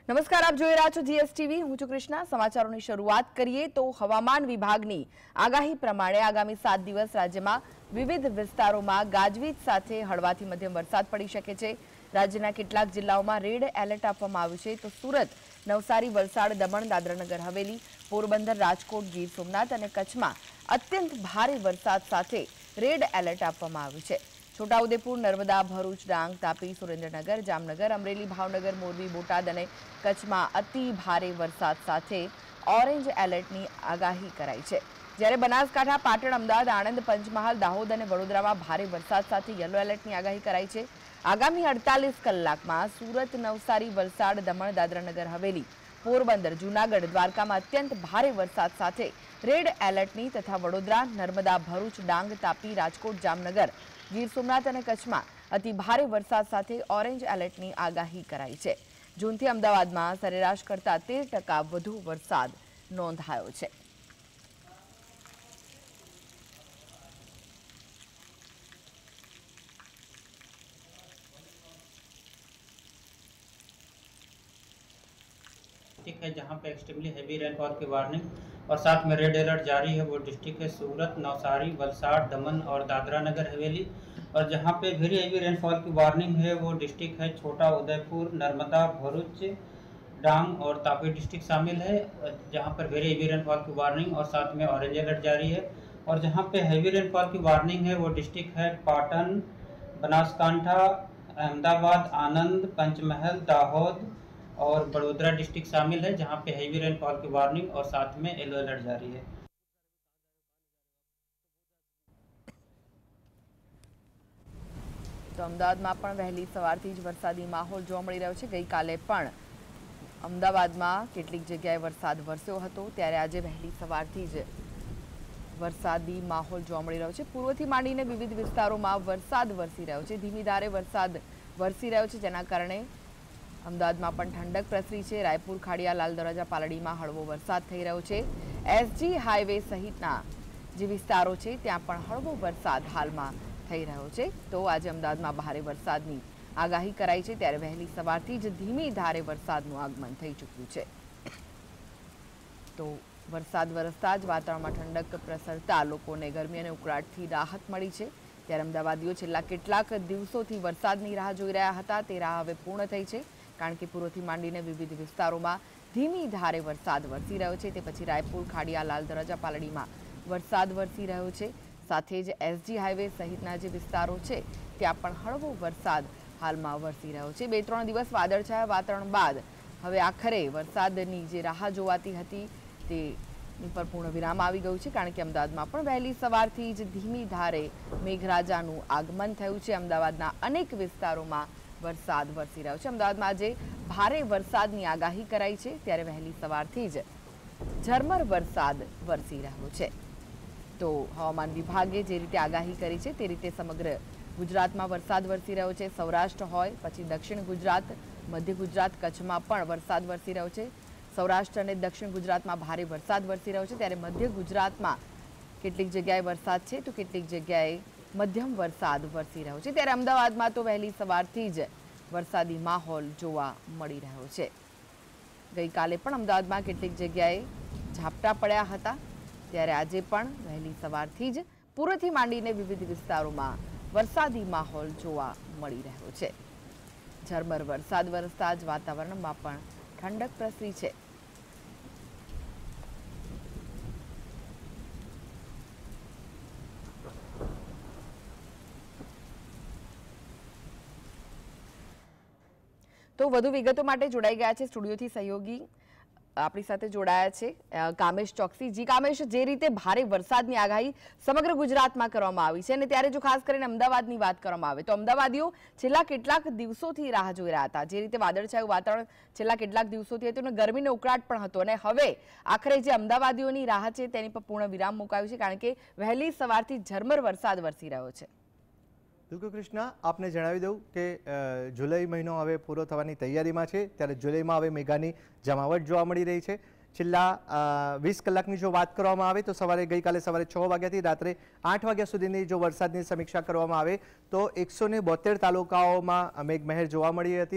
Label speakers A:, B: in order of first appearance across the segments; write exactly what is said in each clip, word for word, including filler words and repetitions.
A: નમસ્કાર, આપ જોઈ રહ્યા છો જીએસટીવી. હું છું કૃષ્ણા. સમાચારોની શરૂઆત કરીએ તો હવામાન વિભાગની આગાહી પ્રમાણે આગામી સાત દિવસ રાજ્યમાં વિવિધ વિસ્તારોમાં ગાજવીજ સાથે હળવાથી મધ્યમ વરસાદ પડી શકે છે. રાજ્યના કેટલાક જિલ્લાઓમાં રેડ એલર્ટ આપવામાં આવ્યું છે. તો સુરત, નવસારી, વલસાડ, દમણ, દાદરાનગર હવેલી, પોરબંદર, રાજકોટ, ગીર સોમનાથ અને કચ્છમાં અત્યંત ભારે વરસાદ સાથે રેડ એલર્ટ આપવામાં આવ્યું છે. છોટાઉદેપુર, નર્મદા, ભરૂચ, ડાંગ, તાપી, સુરેન્દ્રનગર, જામનગર, અમરેલી, ભાવનગર, મોરબી, બોટાદ અને કચ્છમાં અતિ ભારે વરસાદ સાથે ઓરેન્જ એલર્ટની આગાહી કરાઈ છે. જ્યારે બનાસકાંઠા, પાટણ, અમદાવાદ, આણંદ, પંચમહાલ, દાહોદ અને વડોદરામાં ભારે વરસાદ સાથે યલો એલર્ટની આગાહી કરાઈ છે. આગામી અડતાલીસ કલાકમાં સુરત, નવસારી, વલસાડ, દમણ, દાદરાનગર હવેલી, પોરબંદર, જૂનાગઢ, દ્વારકામાં અત્યંત ભારે વરસાદ સાથે રેડ એલર્ટની તથા વડોદરા, નર્મદા, ભરૂચ, ડાંગ, તાપી, રાજકોટ, જામનગર, ગીર સોમનાથ અને કચ્છમાં અતિ ભારે વરસાદ સાથે ઓરેન્જ એલર્ટની આગાહી કરાઈ છે. જૂનથી અમદાવાદમાં સરેરાશ કરતાં તેર ટકા વધુ વરસાદ નોંધાયો છે.
B: है जहां पे एक्सट्रीमली हैवी रेनफॉल की वार्निंग और साथ में रेड अलर्ट जारी है वो डिस्ट्रिक्ट है सूरत, नवसारी, वलसाड़, दमन और दादरा नगर हवेली। और जहां पे वेरी हैवी रेनफॉल की वार्निंग है वो डिस्ट्रिक्ट है छोटा उदयपुर, नर्मदा, भरूच, डांग और तापी डिस्ट्रिक्ट शामिल है, जहां पर वेरी हैवी रेनफॉल की वार्निंग और साथ में ऑरेंज अलर्ट जारी है। और जहां पे हैवी रेनफॉल की वार्निंग है वो डिस्ट्रिक्ट है पाटन, बनासकांठा, अहमदाबाद, आनंद, पंचमहल, दाहोद और बड़ोदरा डिस्ट्रिक्ट शामिल है, जहां पे हैवी रेनफॉल की वार्निंग और साथ में येलो अलर्ट जारी है।
A: તો અમદાવાદમાં પણ વહેલી સવારથી જ વરસાદી માહોલ જોવા મળી રહ્યો છે. ગઈકાલે પણ અમદાવાદમાં કેટલીક જગ્યાએ વરસાદ વરસ્યો હતો, ત્યારે આજે વહેલી સવારથી જ વરસાદી માહોલ જોવા મળી રહ્યો છે. પૂર્વથી માંડીને વિવિધ વિસ્તારોમાં વરસાદ વરસી રહ્યો છે. ધીમી ધારે વરસાદ વરસી રહ્યો છે, જેના કારણે અમદાવાદમાં પણ ઠંડક પ્રસરી છે. રાયપુર, ખાડિયા, લાલ દરવાજા, પાલડીમાં હળવો વરસાદ થઈ રહ્યો છે. એસજી હાઈવે સહિતના જે વિસ્તારો છે ત્યાં પણ હળવો વરસાદ હાલમાં થઈ રહ્યો છે. તો આજે અમદાવાદમાં ભારે વરસાદની આગાહી કરાઈ છે, ત્યારે વહેલી સવારથી જ ધીમી ધારે વરસાદનું આગમન થઈ ચૂક્યું છે. તો વરસાદ વરસતા જ વાતાવરણમાં ઠંડક પ્રસરતા લોકોને ગરમી અને ઉકળાટથી રાહત મળી છે. ત્યારે અમદાવાદીઓ છેલ્લા કેટલાક દિવસોથી વરસાદની રાહ જોઈ રહ્યા હતા, તે રાહ હવે પૂર્ણ થઈ છે. કારણ કે પૂર્વથી માંડીને વિવિધ વિસ્તારોમાં ધીમી ધારે વરસાદ વરસી રહ્યો છે. તે પછી રાયપુર, ખાડિયા, લાલ દરવાજા, પાલડીમાં વરસાદ વરસી રહ્યો છે. સાથે જ એસજી હાઈવે સહિતના જે વિસ્તારો છે ત્યાં પણ હળવો વરસાદ હાલમાં વરસી રહ્યો છે. બે ત્રણ દિવસ વાદળછાયા વાતાવરણ બાદ હવે આખરે વરસાદની જે રાહ જોવાતી હતી તેની પર પૂર્ણ વિરામ આવી ગયું છે. કારણ કે અમદાવાદમાં પણ વહેલી સવારથી જ ધીમી ધારે મેઘરાજાનું આગમન થયું છે. અમદાવાદના અનેક વિસ્તારોમાં વરસાદ વરસી રહ્યો છે. અમદાવાદમાં આજે ભારે વરસાદની આગાહી કરાઈ છે, ત્યારે વહેલી સવારથી જ ઝરમર વરસાદ વરસી રહ્યો છે. તો હવામાન વિભાગે જે રીતે આગાહી કરી છે તે રીતે સમગ્ર ગુજરાતમાં વરસાદ વરસી રહ્યો છે. સૌરાષ્ટ્ર હોય, પછી દક્ષિણ ગુજરાત, મધ્ય ગુજરાત, કચ્છમાં પણ વરસાદ વરસી રહ્યો છે. સૌરાષ્ટ્ર અને દક્ષિણ ગુજરાતમાં ભારે વરસાદ વરસી રહ્યો છે, ત્યારે મધ્ય ગુજરાતમાં કેટલીક જગ્યાએ વરસાદ છે તો કેટલીક જગ્યાએ મધ્યમ વરસાદ વરસી રહ્યો છે. ત્યારે અમદાવાદમાં તો વહેલી સવારથી જ વરસાદી માહોલ જોવા મળી રહ્યો છે. ગઈકાલે પણ અમદાવાદમાં કેટલીક જગ્યાએ ઝાપટા પડ્યા હતા, ત્યારે આજે પણ વહેલી સવારથી જ પૂર્વથી માંડીને વિવિધ વિસ્તારોમાં વરસાદી માહોલ જોવા મળી રહ્યો છે. ઝરમર વરસાદ વરસતા જ વાતાવરણમાં પણ ઠંડક પ્રસરી છે. તો વધુ વિગતો માટે જોડાઈ ગયા છે સ્ટુડિયોથી સહયોગી આપણી સાથે જોડાયા છે કામેશ ચોકસી. જી કામેશ, જે રીતે ભારે વરસાદની આગાહી સમગ્ર ગુજરાતમાં કરવામાં આવી છે અને ત્યારે જો ખાસ કરીને અમદાવાદની વાત કરવામાં આવે તો અમદાવાદીઓ છેલ્લા કેટલાક દિવસોથી રાહ જોઈ રહ્યા હતા. જે રીતે વાદળછાયું વાતાવરણ છેલ્લા કેટલાક દિવસોથી હતું અને ગરમીનો ઉકળાટ પણ હતો, અને હવે આખરે જે અમદાવાદીઓની રાહ છે તેની પર પૂર્ણ વિરામ મુકાયું છે, કારણ કે વહેલી સવારથી ઝરમર વરસાદ વરસી રહ્યો છે.
C: બિલકુલ કૃષ્ણા, આપને જણાવી દઉં કે જુલાઈ મહિનો હવે પૂરો થવાની તૈયારીમાં છે, ત્યારે જુલાઈમાં હવે મેઘાની જમાવટ જોવા મળી રહી છે. છેલ્લા વીસ કલાકની જો વાત કરવામાં આવે તો સવારે ગઈકાલે સવારે છ વાગ્યાથી રાત્રે આઠ વાગ્યા સુધીની જો વરસાદની સમીક્ષા કરવામાં આવે તો એકસો ને બોતેર તાલુકાઓમાં મેઘમહેર જોવા મળી હતી.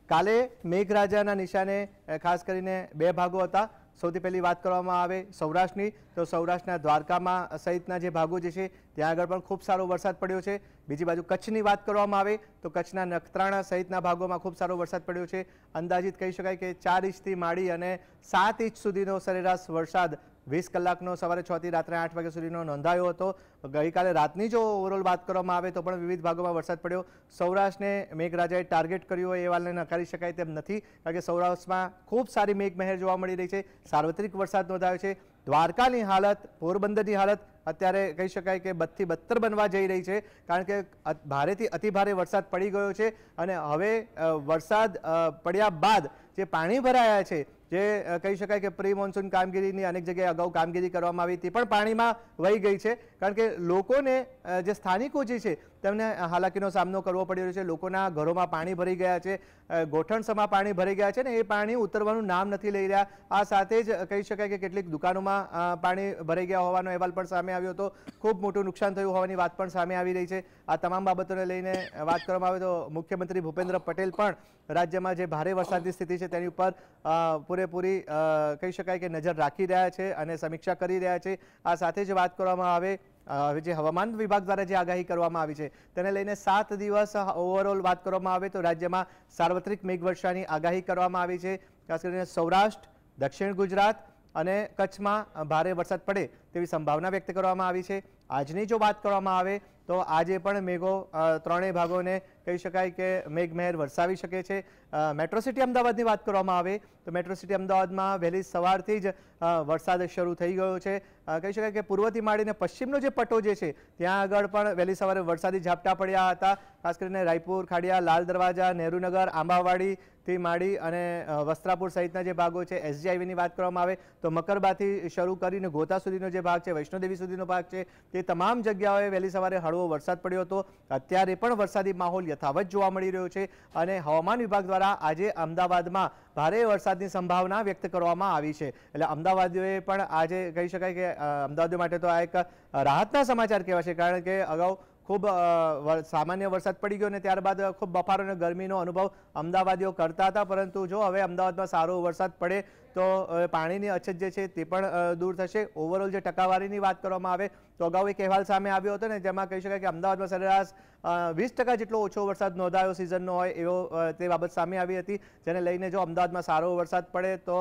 C: કાલે મેઘરાજાના નિશાને ખાસ કરીને બે ભાગો હતા. સૌથી પહેલી વાત કરવામાં આવે સૌરાષ્ટ્રની, તો સૌરાષ્ટ્રના દ્વારકામાં સહિતના જે ભાગો જે છે ત્યાં આગળ પણ ખૂબ સારો વરસાદ પડ્યો છે. બીજી બાજુ કચ્છની વાત કરવામાં આવે તો કચ્છના નખત્રાણા સહિતના ભાગોમાં ખૂબ સારો વરસાદ પડ્યો છે. અંદાજિત કહી શકાય કે ચાર ઇંચથી માંડી અને સાત ઇંચ સુધીનો સરેરાશ વરસાદ વીસ કલાકનો સવારે છ થી રાત્રે આઠ વાગ્યા સુધીનો નોંધાયો હતો. ગઈકાલે રાતની જો ઓવરઓલ વાત કરવામાં આવે તો પણ વિવિધ ભાગોમાં વરસાદ પડ્યો. સૌરાષ્ટ્રને મેઘરાજાએ ટાર્ગેટ કર્યું હોય એ વાતને નકારી શકાય તેમ નથી, કારણ કે સૌરાષ્ટ્રમાં ખૂબ સારી મેઘમહેર જોવા મળી રહી છે. સાર્વત્રિક વરસાદ નોંધાયો છે. દ્વારકાની હાલત, પોરબંદરની હાલત અત્યારે કહી શકાય કે બદથી બદતર બનવા જઈ રહી છે, કારણ કે ભારેથી અતિભારે વરસાદ પડી ગયો છે અને હવે વરસાદ પડ્યા બાદ જે પાણી ભરાયા છે, જે કહી શકાય કે પ્રી મોન્સૂન કામગીરીની અનેક જગ્યાએ અગાઉ કામગીરી કરવામાં આવી તે પણ પાણીમાં વહી ગઈ છે. કારણ કે લોકોને જે સ્થાનિકો જે છે તેમને હાલાકીનો સામનો કરવો પડી રહ્યો છે. લોકોના ઘરોમાં પાણી ભરી ગયા છે, ગોઠણસમાં પાણી ભરી ગયા છે ને એ પાણી ઉતરવાનું નામ નથી લઈ રહ્યા. આ સાથે જ કહી શકાય કે કેટલીક દુકાનોમાં પાણી ભરાઈ ગયા હોવાનો અહેવાલ પણ સામે આવ્યો હતો. ખૂબ મોટું નુકસાન થયું હોવાની વાત પણ સામે આવી રહી છે. આ તમામ બાબતોને લઈને વાત કરવામાં આવે તો મુખ્યમંત્રી ભૂપેન્દ્ર પટેલ પણ રાજ્યમાં જે ભારે વરસાદની સ્થિતિ છે તેની ઉપર પૂરેપૂરી કહી શકાય કે નજર રાખી રહ્યા છે અને સમીક્ષા કરી રહ્યા છે. આ સાથે જ વાત કરવામાં આવે જે હવામાન વિભાગ દ્વારા જે આગાહી કરવામાં આવી છે તેને લઈને સાત દિવસ ઓવરઓલ વાત કરવામાં આવે તો રાજ્યમાં સાર્વત્રિક મેઘવર્ષાની આગાહી કરવામાં આવી છે. ખાસ કરીને સૌરાષ્ટ્ર, દક્ષિણ ગુજરાત અને કચ્છમાં ભારે વરસાદ પડે તેવી સંભાવના વ્યક્ત કરવામાં આવી છે. આજની જો વાત કરવામાં આવે તો આજે પણ મેઘો ત્રણેય ભાગોને કહી શકાય કે મેઘમહેર વરસાવી શકે છે. મેટ્રો સિટી અમદાવાદની વાત કરવામાં આવે તો મેટ્રો સિટી અમદાવાદમાં વહેલી સવારથી જ વરસાદ શરૂ થઈ ગયો છે. કહી શકાય કે પૂર્વથી માંડીને પશ્ચિમનો જે પટ્ટો જે છે ત્યાં આગળ પણ વહેલી સવારે વરસાદી ઝાપટા પડ્યા હતા. ખાસ કરીને રાયપુર, ખાડિયા, લાલ દરવાજા, નેહરુનગર, આંબાવાડીથી માંડી અને વસ્ત્રાપુર સહિતના જે ભાગો છે. એસજી હાઈવેની વાત કરવામાં આવે તો મકરબાથી શરૂ કરીને ગોતા સુધીનો જે ભાગ છે, વૈષ્ણોદેવી સુધીનો ભાગ છે, તે તમામ જગ્યાઓએ વહેલી સવારે હળવો વરસાદ પડ્યો હતો. અત્યારે પણ વરસાદી માહોલ યથાવત જોવા મળી રહ્યો છે અને હવામાન વિભાગ દ્વારા આજે અમદાવાદમાં ભારે વરસાદની સંભાવના વ્યક્ત કરવામાં આવી છે. એટલે અમદાવાદીઓએ પણ આજે કહી શકાય કે અમદાવાદીઓ માટે તો આ એક રાહતના સમાચાર કહેવાય છે, કારણ કે અગાઉ ખૂબ સામાન્ય વરસાદ પડી ગયો અને ત્યારબાદ ખૂબ બફારો અને ગરમીનો અનુભવ અમદાવાદીઓ કરતા હતા. પરંતુ જો હવે અમદાવાદમાં સારો વરસાદ પડે તો પાણીની અછત જે છે તે પણ દૂર થશે. ઓવરઓલ જે ટકાવારીની વાત કરવામાં આવે તો અગાઉ એક અહેવાલ સામે આવ્યો હતો ને જેમાં કહી શકાય કે અમદાવાદમાં સરેરાશ વીસ ટકા જેટલો ઓછો વરસાદ નોંધાયો સિઝનનો હોય એવો તે બાબત સામે આવી હતી, જેને લઈને જો અમદાવાદમાં સારો વરસાદ પડે તો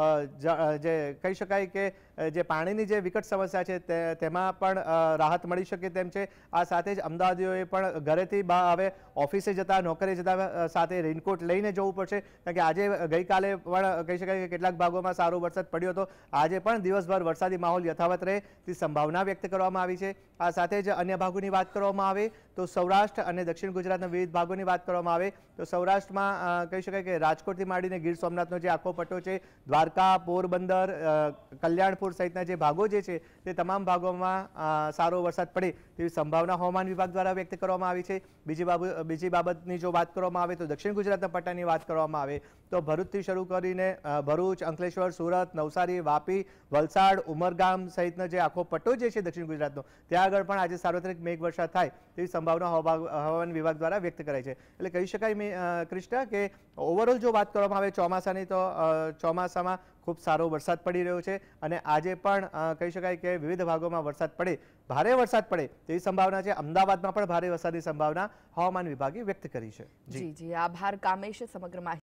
C: જે કહી શકાય કે જે પાણીની જે વિકટ સમસ્યા છે તેમાં પણ રાહત મળી શકે તેમ છે. આ સાથે જ અમદાવાદીઓએ પણ ઘરેથી હવે ઓફિસે જતા, નોકરી જતા સાથે રેઇનકોટ લઈને જવું પડશે, કારણ કે આજે ગઈકાલે પણ કહી શકાય કે કેટલાક ભાગોમાં સારો વરસાદ પડ્યો હતો. આજે પણ દિવસભર વરસાદી માહોલ યથાવત રહે તેવી સંભાવના વ્યક્ત કરવામાં આવી છે. આ સાથે જ અન્ય ભાગોની વાત કરવામાં આવે તો સૌરાષ્ટ્ર અને દક્ષિણ ગુજરાતના વિવિધ ભાગોની વાત કરવામાં આવે તો સૌરાષ્ટ્રમાં કહી શકાય કે રાજકોટથી માંડીને ગીર સોમનાથનો જે આખો પટ્ટો છે, દ્વારકા, પોરબંદર, કલ્યાણપુર સહિતના જે ભાગો જે છે તે તમામ ભાગોમાં સારો વરસાદ પડે તેવી સંભાવના હવામાન વિભાગ દ્વારા વ્યક્ત કરવામાં આવી છે. બીજી બાબત બીજી બાબતની જો વાત કરવામાં આવે તો દક્ષિણ ગુજરાતના પટ્ટાની વાત કરવામાં આવે તો ભરૂચથી શરૂ કરીને ભરૂચ, અંકલેશ્વર, સુરત, નવસારી, વાપી, વલસાડ, ઉમરગામ સહિતનો જે આખો પટ્ટો જે છે દક્ષિણ ગુજરાતનો ત્યાં આગળ પણ આજે સાર્વત્રિક મેઘવર્ષા થાય તેવી સંભાવના હવામાન વિભાગ દ્વારા વ્યક્ત કરાઈ છે. એટલે કહી શકાય કૃષ્ણા કે ઓવરઓલ જો વાત કરવામાં આવે ચોમાસાની તો ચોમાસામાં ખૂબ સારો વરસાદ પડી રહ્યો છે અને આજે પણ કહી શકાય કે વિવિધ ભાગોમાં વરસાદ પડે, ભારે વરસાદ પડે તેવી સંભાવના છે. અમદાવાદમાં પણ ભારે વરસાદની સંભાવના હવામાન વિભાગે વ્યક્ત કરી છે.
A: જી જી આભાર કામેશ સમગ્ર માહિતી